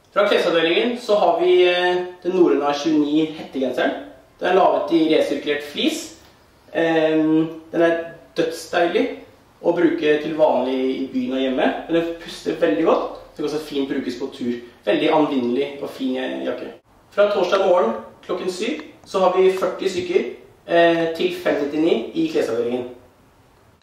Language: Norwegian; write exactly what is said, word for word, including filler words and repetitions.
Fra klesavdelingen så har vi den Norrøna tjueni hettegenseren. Den er lavet i resirkulert flis. Den er dødsdeilig å bruke til vanlig i byen og hjemme. Den puster veldig godt. Den kan også fint brukes på tur. Veldig anvinnelig og fin jakke. Fra torsdag morgen klokken syv så har vi førti stykker til fem nittini i klesavdelingen.